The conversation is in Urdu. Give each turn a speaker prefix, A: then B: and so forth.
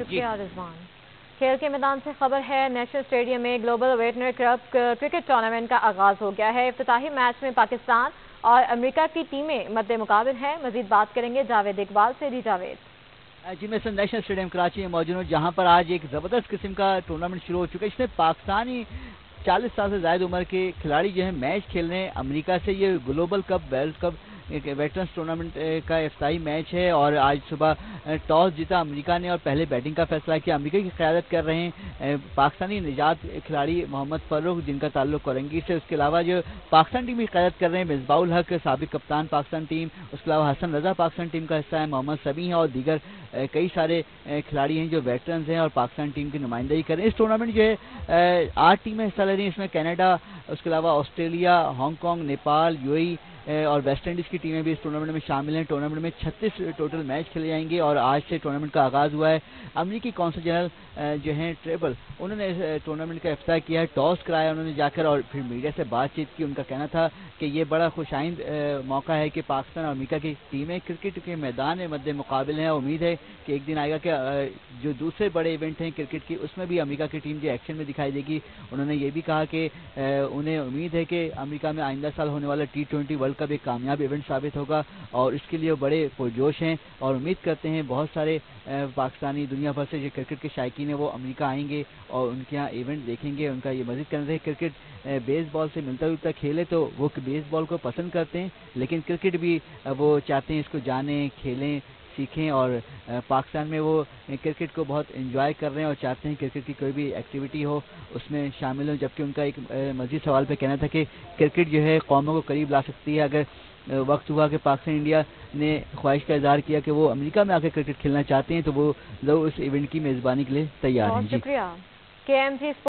A: شکریہ رضوان۔ کھیل کے میدان سے خبر ہے، نیشنل اسٹیڈیم میں global veterinary cup cricket tournament کا آغاز ہو گیا ہے۔ افتتاحی میچ میں پاکستان اور امریکہ کی ٹیمیں مد مقابل ہیں۔ مزید بات کریں گے جاوید اقبال سے۔ جاوید
B: جی، میں نیشنل اسٹیڈیم کراچی میں موجود ہوں، جہاں پر آج ایک زبردست قسم کا ٹورنامنٹ شروع ہو چکا ہے۔ اس میں پاکستانی 40 سال سے زائد عمر کے کھلاڑی جو ہیں میچ کھیل رہے ہیں امریکہ سے۔ یہ global cup world cup veterans tournament کا افتتاحی میچ ہے، اور آج صبح ٹاس جیتا امریکہ نے اور پہلے بیٹنگ کا فیصلہ کیا۔ امریکہ کی قیادت کر رہے ہیں پاکستانی نژاد کھلاڑی محمد فروخ، جن کا تعلق کورنگی سے۔ اس کے علاوہ جو پاکستان ٹیم کی قیادت کر رہے ہیں مصباح الحق، سابق کپتان پاکستان ٹیم۔ اس کے علاوہ حسن رضا پاکستان ٹیم کا حصہ ہے، محمد سمیع ہے، اور دیگر کئی سارے کھلاڑی ہیں جو ویٹرنز ہیں اور پاکستان ٹیم کی نمائندگی کر رہے ہیں۔ اس ٹورنامنٹ جو ہے 8 ٹیمیں حصہ لے رہی ہیں، اس میں کینیڈا، اس کے علاوہ Australia, Hong Kong, Nepal, U A E اور ویسٹ انڈیز کی ٹیمیں بھی اس ٹورنامنٹ میں شامل ہیں۔ ٹورنامنٹ میں 36 ٹوٹل میچ کھیلے جائیں گے، اور آج سے ٹورنامنٹ کا آغاز ہوا ہے۔ امریکی کونسل جنرل جو ہیں ٹریبل، انہوں نے اس ٹورنامنٹ کا افتتاح کیا ہے، ٹاس کرایا انہوں نے جا کر، اور پھر میڈیا سے بات چیت کی۔ ان کا کہنا تھا کہ یہ بڑا خوش آئند موقع ہے کہ پاکستان اور امریکہ کی ٹیمیں کرکٹ کے میدان میں مد مقابل ہیں۔ امید ہے کہ ایک دن آئے گا کہ جو دوسرے بڑے ایونٹ ہیں کرکٹ کی، اس میں بھی امریکہ کی ٹیم جو ایکشن میں دکھائی دے گی۔ انہوں نے یہ بھی کہا کہ انہیں امید ہے کہ امریکہ میں آئندہ سال ہونے والا T20 ورلڈ کپ ایک کامیاب ایونٹ ثابت ہوگا، اور اس کے لیے وہ بڑے پرجوش ہیں، اور امید کرتے ہیں بہت سارے پاکستانی دنیا بھر سے جو کرکٹ کے شائقین ہیں وہ امریکہ آئیں گے اور ان کے یہاں ایونٹ دیکھیں گے۔ ان کا یہ مزید کہنا ہے کرکٹ بیس بال سے ملتا جلتا کھیل ہے، تو وہ بیس بال کو پسند کرتے ہیں، لیکن کرکٹ بھی وہ چاہتے ہیں اس کو جانیں، کھیلیں، سیکھیں، اور پاکستان میں وہ کرکٹ کو بہت انجوائے کر رہے ہیں اور چاہتے ہیں کرکٹ کی کوئی بھی ایکٹیویٹی ہو اس میں شامل ہو۔ جبکہ ان کا ایک مزید سوال پہ کہنا تھا کہ کرکٹ جو ہے قوموں کو قریب لا سکتی ہے۔ اگر وقت ہوا کہ پاکستان انڈیا نے خواہش کا اظہار کیا کہ وہ امریکہ میں آ کے کرکٹ کھیلنا چاہتے ہیں، تو وہ ضرور اس ایونٹ کی میزبانی کے لیے تیار ہیں۔
A: بہت شکریہ۔ KMG